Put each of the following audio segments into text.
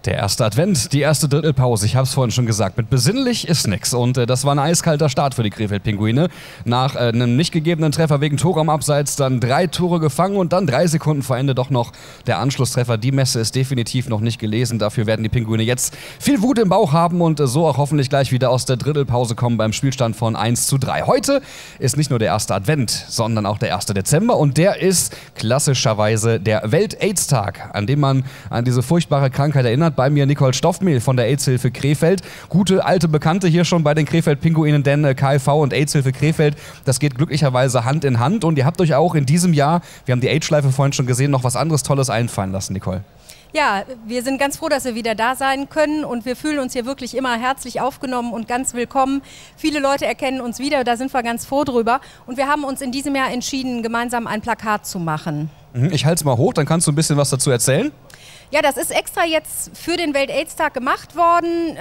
Der erste Advent, die erste Drittelpause, ich habe es vorhin schon gesagt, mit besinnlich ist nix. Und das war ein eiskalter Start für die Krefeld-Pinguine. Nach einem nicht gegebenen Treffer wegen Tor am Abseits, dann 3 Tore gefangen und dann 3 Sekunden vor Ende doch noch der Anschlusstreffer. Die Messe ist definitiv noch nicht gelesen. Dafür werden die Pinguine jetzt viel Wut im Bauch haben und so auch hoffentlich gleich wieder aus der Drittelpause kommen beim Spielstand von 1:3. Heute ist nicht nur der erste Advent, sondern auch der 1. Dezember und der ist klassischerweise der Welt-AIDS-Tag, an dem man an diese furchtbare Krankheit erinnert. Bei mir Nicole Stoffmehl von der AIDS-Hilfe Krefeld. Gute alte Bekannte hier schon bei den Krefeld-Pinguinen, denn KIV und AIDS-Hilfe Krefeld, das geht glücklicherweise Hand in Hand. Und ihr habt euch auch in diesem Jahr, wir haben die AIDS-Schleife vorhin schon gesehen, noch was anderes Tolles einfallen lassen, Nicole. Ja, wir sind ganz froh, dass wir wieder da sein können und wir fühlen uns hier wirklich immer herzlich aufgenommen und ganz willkommen. Viele Leute erkennen uns wieder, da sind wir ganz froh drüber. Und wir haben uns in diesem Jahr entschieden, gemeinsam ein Plakat zu machen. Ich halte es mal hoch, dann kannst du ein bisschen was dazu erzählen. Ja, das ist extra jetzt für den Welt-AIDS-Tag gemacht worden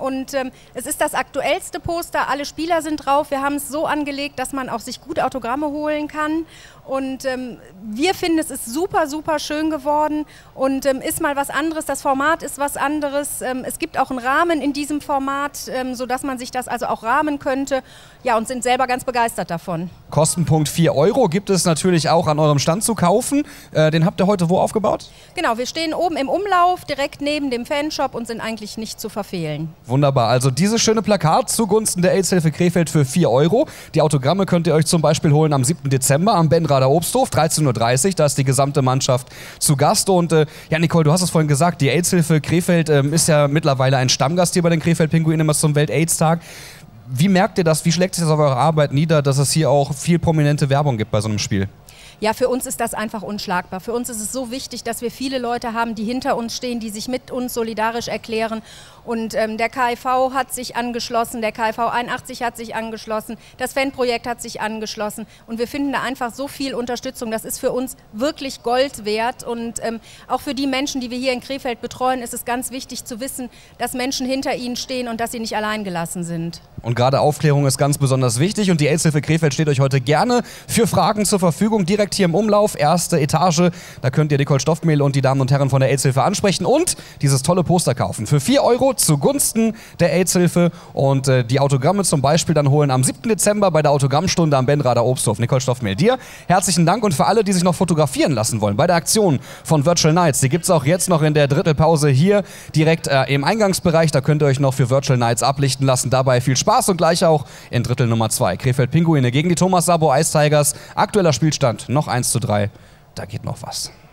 es ist das aktuellste Poster, alle Spieler sind drauf. Wir haben es so angelegt, dass man auch sich gut Autogramme holen kann und wir finden, es ist super, super schön geworden und ist mal was anderes, das Format ist was anderes. Es gibt auch einen Rahmen in diesem Format, sodass man sich das also auch rahmen könnte. Ja, und sind selber ganz begeistert davon. Kostenpunkt 4 € gibt es natürlich auch an eurem Stand zu kaufen. Den habt ihr heute wo aufgebaut? Genau, wir stehen oben im Umlauf, direkt neben dem Fanshop und sind eigentlich nicht zu verfehlen. Wunderbar, also dieses schöne Plakat zugunsten der AIDS-Hilfe Krefeld für 4 €. Die Autogramme könnt ihr euch zum Beispiel holen am 7. Dezember am Benrather Obsthof, 13:30 Uhr, da ist die gesamte Mannschaft zu Gast. Und ja, Nicole, du hast es vorhin gesagt, die AIDS-Hilfe Krefeld ist ja mittlerweile ein Stammgast hier bei den Krefeld-Pinguinen immer zum Welt-AIDS-Tag. Wie merkt ihr das, wie schlägt sich das auf eure Arbeit nieder, dass es hier auch viel prominente Werbung gibt bei so einem Spiel? Ja, für uns ist das einfach unschlagbar. Für uns ist es so wichtig, dass wir viele Leute haben, die hinter uns stehen, die sich mit uns solidarisch erklären. Und der KIV hat sich angeschlossen, der KIV 81 hat sich angeschlossen, das Fanprojekt hat sich angeschlossen. Und wir finden da einfach so viel Unterstützung. Das ist für uns wirklich Gold wert. Und auch für die Menschen, die wir hier in Krefeld betreuen, ist es ganz wichtig zu wissen, dass Menschen hinter ihnen stehen und dass sie nicht allein gelassen sind. Und gerade Aufklärung ist ganz besonders wichtig und die AIDS-Hilfe Krefeld steht euch heute gerne für Fragen zur Verfügung. Direkt hier im Umlauf, erste Etage. Da könnt ihr Nicole Stoffmehl und die Damen und Herren von der AIDS-Hilfe ansprechen und dieses tolle Poster kaufen. Für 4 € zugunsten der AIDS-Hilfe und die Autogramme zum Beispiel dann holen am 7. Dezember bei der Autogrammstunde am Benrather Obsthof. Nicole Stoffmehl, dir herzlichen Dank und für alle, die sich noch fotografieren lassen wollen bei der Aktion von Virtual Nights. Die gibt es auch jetzt noch in der Drittelpause hier direkt im Eingangsbereich. Da könnt ihr euch noch für Virtual Nights ablichten lassen. Dabei viel Spaß und gleich auch in Drittel Nummer 2. Krefeld-Pinguine gegen die Thomas Sabo Ice Tigers. Aktueller Spielstand noch 1:3. Da geht noch was.